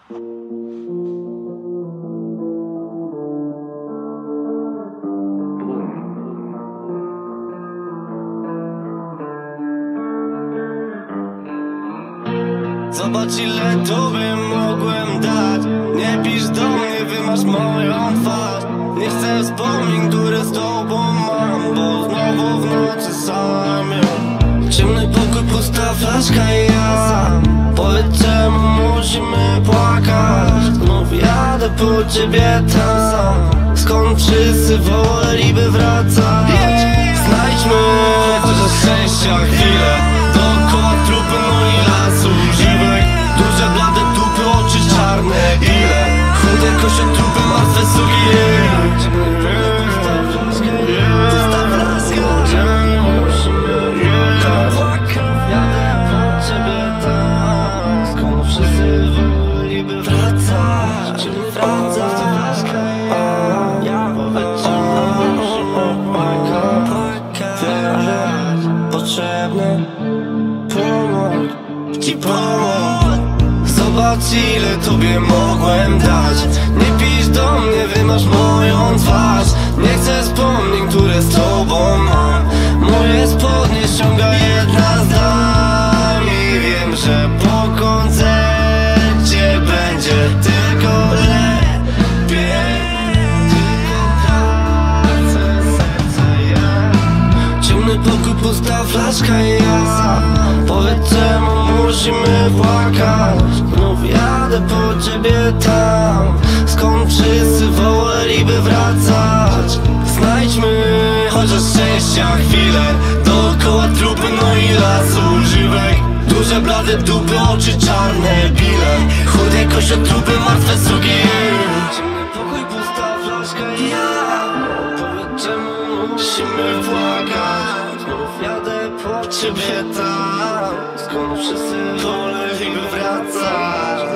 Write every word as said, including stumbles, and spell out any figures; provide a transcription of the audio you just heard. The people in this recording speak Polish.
Zobacz, ile tobie mogłem dać. Nie pisz do mnie, wymasz moją twarz. Nie chcę wspomnień, które z tobą mam, bo znowu w nocy sam ją. Ciemny pokój, pusta flaszka i ja. Powiedz, czemu musimy płakać. Znów jadę po ciebie tam, skąd wszyscy woleliby wracać. Znajdźmy chociaż szczęścia chwilę. Dookoła trupy, no i lasu żywek. Duże, blade dupy, oczy czarne. Ile chude kosie trupy, martwe suki. Zostaw laskę. Jadę po ciebie tam, skąd wszyscy woleliby wracać. Czy my wracać? Ja potrzebny pomoc, ci pomoc. Zobacz, ile tobie mogłem dać. Nie pisz do mnie, wymasz moją twarz. Nie chcę wspomnień, które z tobą mam. Moje spodnie ściąga jedna z dam i wiem, że po koncercie będzie tylko lepiej. Tylko tracę serce ja. Ciemny pokój, pusta flaszka i ja. Powiedz, czemu musimy płakać. Znów jadę po ciebie tam, skąd wszyscy woleliby wracać. Znajdźmy chociaż szczęścia chwilę. Dookoła trupy, no i lasu żywek. Duże, blade dupy, oczy czarne. Bile chude kosie trupy, martwe suki. Ciemny pokój, pusta flaszka i ja. Powiedz, czemu musimy płakać. Znów jadę po ciebie tam, skąd wszyscy woleliby wracać.